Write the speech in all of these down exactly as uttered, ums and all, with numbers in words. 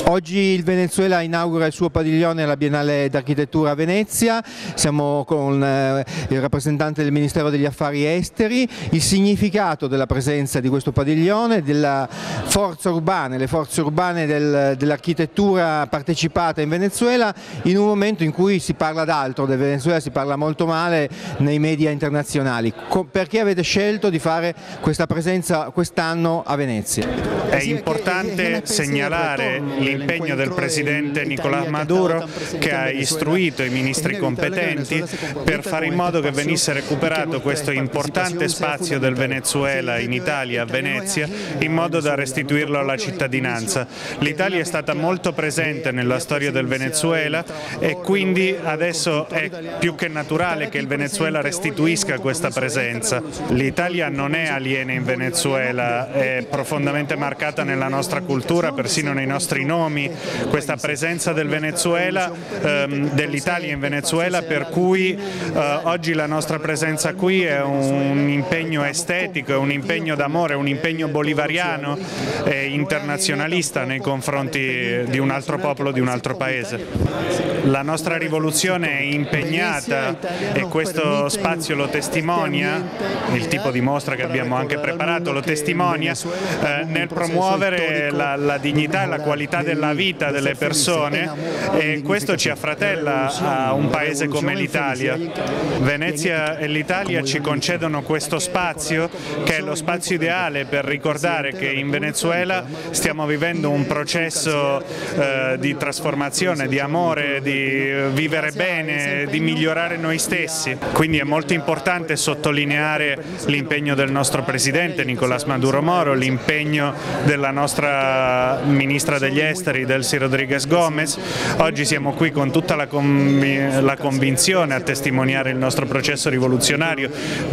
Oggi il Venezuela inaugura il suo padiglione alla Biennale d'Architettura a Venezia, siamo con eh, il rappresentante del Ministero degli Affari Esteri. Il significato della presenza di questo padiglione, della forza urbana, le forze urbane del, dell'architettura partecipata in Venezuela, in un momento in cui si parla d'altro del Venezuela, si parla molto male nei media internazionali. Perché avete scelto di fare questa presenza quest'anno a Venezia? È importante segnalare l'impegno del Presidente Nicolás Maduro, che ha istruito i ministri competenti per fare in modo che venisse recuperato questo importante spazio del Venezuela in Italia, a Venezia, in modo da restituirlo alla cittadinanza. L'Italia è stata molto presente nella storia del Venezuela e quindi adesso è più che naturale che il Venezuela restituisca questa presenza. L'Italia non è aliena in Venezuela, è profondamente marcata nella nostra cultura, persino nei nostri nomi, questa presenza del Venezuela, ehm, dell'Italia in Venezuela, per cui eh, oggi la nostra presenza qui è un impegno estetico, è un impegno d'amore, un impegno bolivariano e internazionalista nei confronti di un altro popolo, di un altro paese. La nostra rivoluzione è impegnata, e questo spazio lo testimonia, il tipo di mostra che abbiamo anche preparato lo testimonia, eh, nel promuovere la, la dignità e la qualità della vita delle persone, e questo ci affratella a un paese come l'Italia. Venezia e l'Italia ci concedono questo spazio, che è lo spazio ideale per ricordare che in Venezuela stiamo vivendo un processo eh, di trasformazione, di amore, di vivere bene, di migliorare noi stessi. Quindi è molto importante sottolineare l'impegno del nostro Presidente Nicolás Maduro Moro, l'impegno della nostra Ministra degli Esteri, Delcy Rodríguez Gómez. Oggi siamo qui con tutta la, conv la convinzione a testimoniare il nostro processo rivoluzionario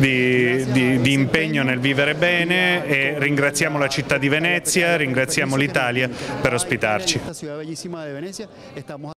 di, di, di impegno nel vivere bene, e ringraziamo la città di Venezia, ringraziamo l'Italia per ospitarci.